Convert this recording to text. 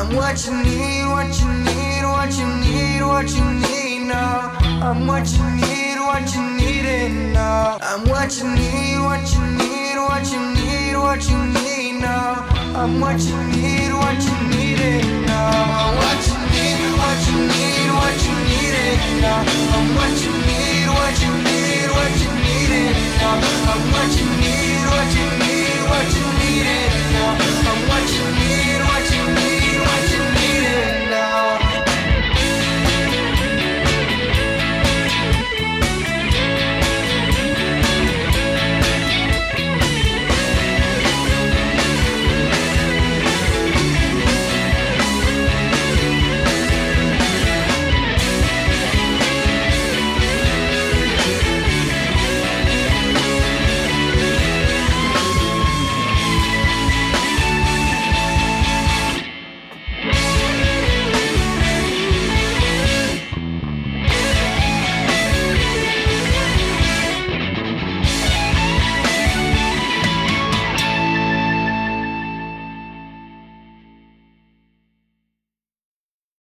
I'm what you need, what you need, what you need, what you need now. I'm what you need, what you need it now. I'm what you need, what you need, what you need, what you need now. I'm what you need, what you need it now. I'm what you need, what you need, what you need it now. I'm what you need, what you need, what you need it now. I'm what you need, what you need.